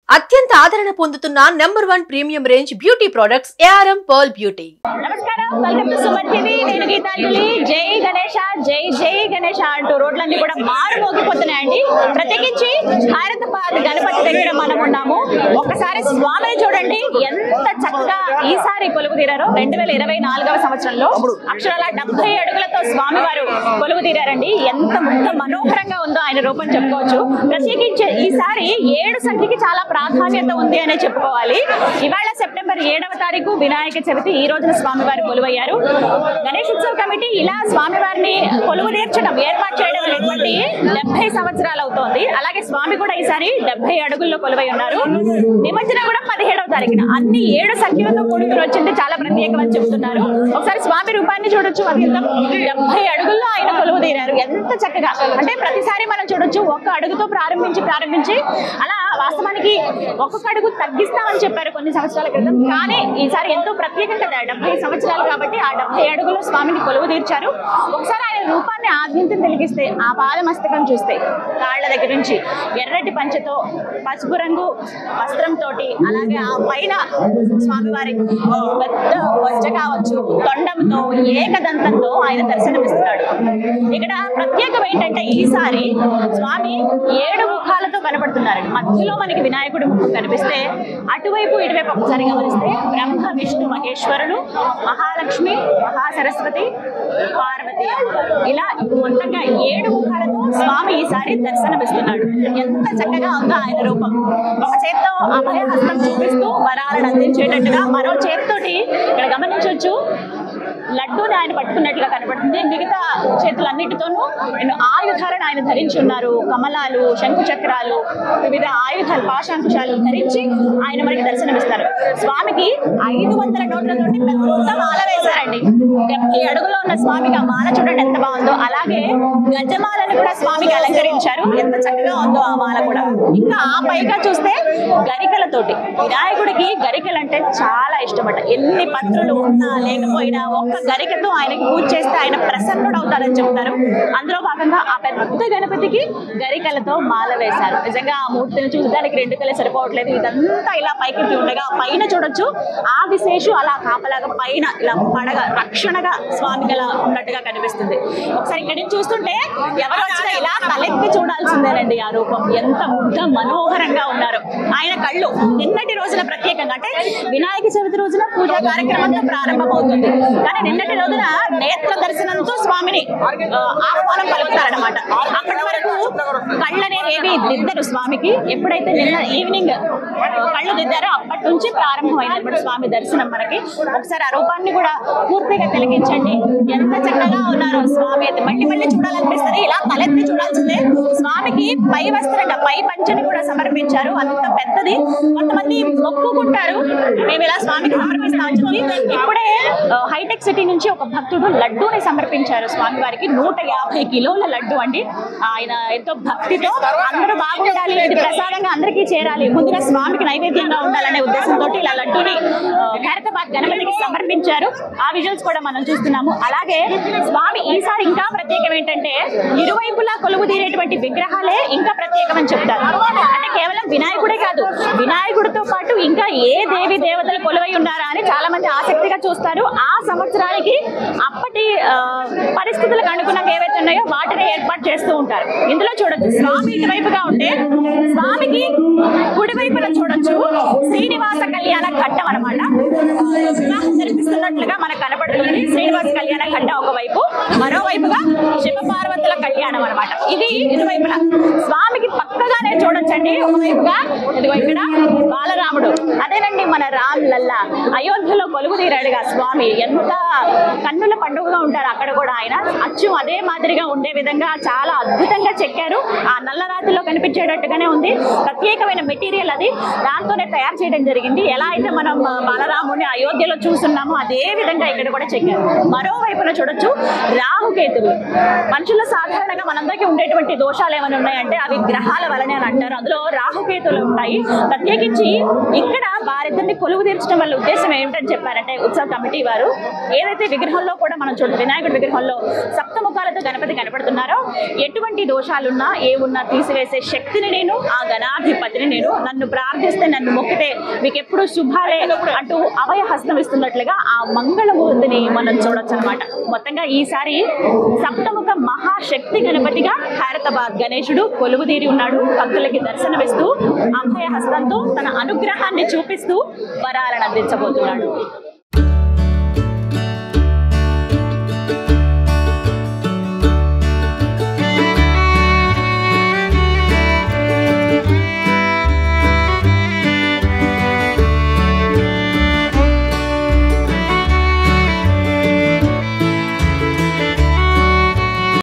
అత్యంత ఆదరణ పొందుతున్న number 1 premium range beauty products ARM Pearl Beauty. నమస్కారం, వెల్కమ్ టు సుమన్ టీవీ. నేను గీతాంజలి. జై గణేష, జై జై గణేష అంటూ రోడ్లన్నీ కూడా మారుమోగిపోతున్నాయండి. ప్రత్యేకించి హైదరాబాద్ గణపతి దగ్గర మనం ఉన్నాము. ఒక్కసారి స్వామిని చూడండి, ఎంత చక్కగా ఈసారి కొలువు తీరారో. 2024వ సంవత్సరంలో అక్షరాల 70 అడుగులతో స్వామి వారు కొలువు తీరారండి. ఎంత ముగ్ధ మనోహరంగా ఉందో ఆయన రూపం చెప్పుకోవచ్చు. ప్రత్యేకించి ఈసారి 7 సంఖ్యకి చాలా ప్రాధాన్యత ఉంది అనే చెప్పుకోవాలి. ఇవాళ సెప్టెంబర్ 7వ తారీఖు వినాయక చవితి. ఈ రోజున స్వామివారు కొలువయ్యారు. గణేష్ ఉత్సవ కమిటీ ఇలా స్వామివారిని కొలువు తీర్చడం, ఏర్పాటు చేయడం అనేటువంటి 70 సంవత్సరాలు అవుతోంది. అలాగే స్వామి కూడా ఈసారి 70 అడుగుల్లో కొలువై ఉన్నారు. నిమజ్జనం కూడా 17వ తారీఖున. అన్ని 7 సంఖ్యలతో కూడుకుని వచ్చింది చాలా ప్రత్యేకమని చెబుతున్నారు. ఒకసారి స్వామి రూపాన్ని చూడొచ్చు. అత్యంత 70 అడుగుల్లో ఆయన కొలువు తీరారు. ఎంత చక్కగా అంటే ప్రతిసారి మనం చూడొచ్చు, ఒక్క అడుగుతో ప్రారంభించి అలా వాస్తవానికి ఒక్కొక్క అడుగు తగ్గిస్తామని చెప్పారు కొన్ని సంవత్సరాల క్రితం. కానీ ఈసారి ఎంతో ప్రత్యేకం కదా, 70 సంవత్సరాలు కాబట్టి ఆ 70 అడుగుల్లో స్వామిని కొలువు తీర్చారు. ఒకసారి ఆయన రూపాన్ని ఆద్యంతం వెలిగిస్తే, ఆ పాదమస్తకం చూస్తే, కాళ్ల దగ్గర నుంచి ఎర్రటి పంచతో పసుపు రంగు వస్త్రంతో, అలాగే ఆ పైన స్వామివారి పెద్ద వజ్జ కావచ్చు, తొండంతో, ఏకదంతంతో ఆయన దర్శనమిస్తున్నాడు. ఇక్కడ ప్రత్యేకం ఏంటంటే ఈసారి స్వామి 7 ముఖాలతో కనబడుతున్నారండి. మధ్యలో మనకి వినాయకుడి ముఖం కనిపిస్తే, అటువైపు ఇటువైపు ఒకసారి గమనిస్తే బ్రహ్మ విష్ణు మహేశ్వరుడు, మహాలక్ష్మి, మహాసరస్వతి, పార్వతి అమ్మవారు, ఇలా మొత్తంగా 7 ముఖాలతో స్వామి ఈసారి దర్శనమిస్తున్నాడు. ఎంత చక్కగా ఉందో ఆయన రూపం. ఒక చేత్తో అభయ హస్తం చూపిస్తూ వరాలను అందించేటట్టుగా, మరో చేతితోటి ఇక్కడ గమనించవచ్చు లడ్డూని ఆయన పట్టుకున్నట్లుగా కనబడుతుంది. మిగతా చేతులన్నిటితోనూ ఆయుధాలను ఆయన ధరించి ఉన్నారు. కమలాలు, శంకు చక్రాలు, వివిధ ఆయుధాలు, పాశాంకుశాలు ధరించి ఆయన మనకి దర్శనమిస్తారు. స్వామికి 500 నోట్లతోటి పెద్ద మాల వేశారండి. 70 అడుగులో ఉన్న స్వామికి ఆ మాల చూడండి ఎంత బాగుందో. అలాగే గజమాలను కూడా స్వామికి అలంకరించారు. ఎంత చక్కగా ఉందో ఆ మాల కూడా. ఇంకా ఆ పైగా చూస్తే గరికలతోటి, వినాయకుడికి గరికలు అంటే చాలా ఇష్టమట. ఎన్ని పత్రులు ఉన్నా లేకపోయినా ఒక్క గరికతో ఆయనకి పూజ చేస్తే ఆయన ప్రసన్నుడు అవుతారని చెప్తారు. అందులో భాగంగా ఆ పెద్ద గణపతికి గరికలతో మాల వేశారు. నిజంగా ఆ మూర్తిని చూడడానికి 2 కళ్ళు సరిపోవట్లేదు. ఇదంతా ఇలా పైకి ఉండగా పైన చూడొచ్చు ఆదిశేషు అలా కాపలాగా పైన ఇలా పడగా రక్షణగా స్వామికి అలా ఉన్నట్టుగా కనిపిస్తుంది. ఒకసారి ఇక్కడి నుంచి చూస్తుంటే ఎవరు వచ్చినా ఇలా తలెత్తి చూడాల్సిందేనండి ఆ రూపం. ఎంత ముగ్ధ మనోహరంగా ఉన్నారు. ఆయన కళ్ళు నిన్నటి రోజున ప్రత్యేకంగా, అంటే వినాయక చవితి రోజున పూజా కార్యక్రమంతో ప్రారంభం అవుతుంది. కానీ నిన్నటి రోజున నేత్ర దర్శనంతో స్వామిని ఆహ్వానం పలుకుతారనమాట. అప్పటి వరకు కళ్ళనేవి దిద్దరు స్వామికి. ఎప్పుడైతే నిన్న ఈవినింగ్ కళ్ళు దిద్దారో అప్పటి నుంచి ప్రారంభమైనప్పుడు స్వామి దర్శనం మనకి. ఒకసారి ఆ రూపాన్ని కూడా పూర్తిగా తిలకించండి. ఎంత చక్కగా ఉన్నారు స్వామి. అయితే మళ్ళీ చూడాలనిపిస్తుంది. ఇలా తలెత్తి చూడాల్సిందే. స్వామికి పై వస్త్రంగా పై పంచని కూడా సమర్పించారు. అంత పెద్దది. కొంతమంది మొక్కుకుంటారు, మేము ఇలా స్వామికి సమర్పిస్తామని చెప్పి. ఇప్పుడే హైటెక్ సిటీ నుంచి ఒక భక్తుడు లడ్డూని సమర్పించారు స్వామి వారికి. 150 కిలోల లడ్డు అండి. ఆయన ఎంతో భక్తితో అందరూ బాగుండాలి, ఇది ప్రసాదంగా అందరికీ చేరాలి, ముందుగా స్వామికి నైవేద్యంగా ఉండాలనే ఉద్దేశంతో ఇలా లడ్డూని హైదరాబాద్ గణపతికి సమర్పించారు. ఆ విజువల్స్ కూడా మనం చూస్తున్నాము. అలాగే స్వామి ఈసారి ఇంకా ప్రత్యేకం ఏంటంటే, ఇరువైపులా కొలువు తీరేటువంటి విగ్రహాలే ఇంకా ప్రత్యేకమని చెప్తారు. అంటే కేవలం వినాయకుడే కాదు, వినాయకుడితో పాటు ఇంకా ఏ దేవి దేవతలు కొలువై ఉన్నారా అని చాలా మంది ఆసక్తిగా చూస్తారు. ఆ సంవత్సరానికి అప్పటి పరిస్థితులకు అనుగుణంగా ఏవైతే ఉన్నాయో వాటిని ఏర్పాటు చేస్తూ ఉంటారు. ఇందులో చూడొచ్చు స్వామి ఇటువైపుగా ఉంటే, స్వామికి కుడివైపున చూడొచ్చు శ్రీనివాస కళ్యాణ ఘట్టం అనమాట. జరిపిస్తున్నట్లుగా మనకు కనపడుతుంది. శ్రీనివాస కళ్యాణ ఘట్టం ఒకవైపు, మరోవైపుగా శివ పార్వతుల కళ్యాణం అనమాట. ఇది ఇరువైపున స్వామికి పక్కగానే చూడొచ్చండి. ఒకవైపుగా ఇదిగో ఇక్కడ బాలరాముడు, అదేనండి మన రామ్ లల్లా అయోధ్యలో కొలువు తీరాడుగా స్వామి. ఎంత కన్నుల పండుగగా ఉంటారు అక్కడ కూడా ఆయన. అచ్చు అదే మాదిరిగా ఉండే విధంగా చాలా అద్భుతంగా చెక్కారు. ఆ నల్లరాతిలో కనిపించేటట్టుగానే ఉంది. ప్రత్యేకమైన మెటీరియల్ అది, దాంతోనే తయారు చేయడం జరిగింది. ఎలా అయితే మనం బాలరాముడిని అయోధ్యలో చూస్తున్నామో అదే విధంగా ఇక్కడ కూడా చెక్కారు. మరోవైపున చూడొచ్చు రాహుకేతులు. మనుషుల్లో సాధారణంగా మనందరికీ ఉండేటువంటి దోషాలు ఏమైనా ఉన్నాయంటే అవి గ్రహాల వలనే అని అంటారు. అందులో రాహుకేతులు ఉంటాయి. ప్రత్యేకించి ఇక్కడ వారిద్దరిని కొలువు తీర్చడం వల్ల ఉద్దేశం ఏమిటని చెప్పారంటే, ఉత్సవ కమిటీ వారు ఏదైతే విగ్రహంలో కూడా మనం చూడండి, వినాయకుడి విగ్రహంలో సప్తముఖాలతో గణపతి కనపడుతున్నారో, ఎటువంటి దోషాలున్నా ఏ ఉన్నా తీసివేసే శక్తిని నేను, ఆ గణాధిపతిని నేను, నన్ను ప్రార్థిస్తే చేస్తే నన్ను మొక్కితే మీకు ఎప్పుడు శుభాలే అంటూ అభయ హస్తం ఇస్తున్నట్లుగా ఆ మంగళమూర్తిని మనం చూడొచ్చు అనమాట. మొత్తంగా ఈసారి సప్తముఖ మహాశక్తి గణపతిగా ఖైరతాబాద్ గణేశుడు కొలువుదీరి ఉన్నాడు. భక్తులకి దర్శనమిస్తూ అభయ హస్తంతో తన అనుగ్రహాన్ని చూపిస్తూ వరాలను అందించబోతున్నాడు.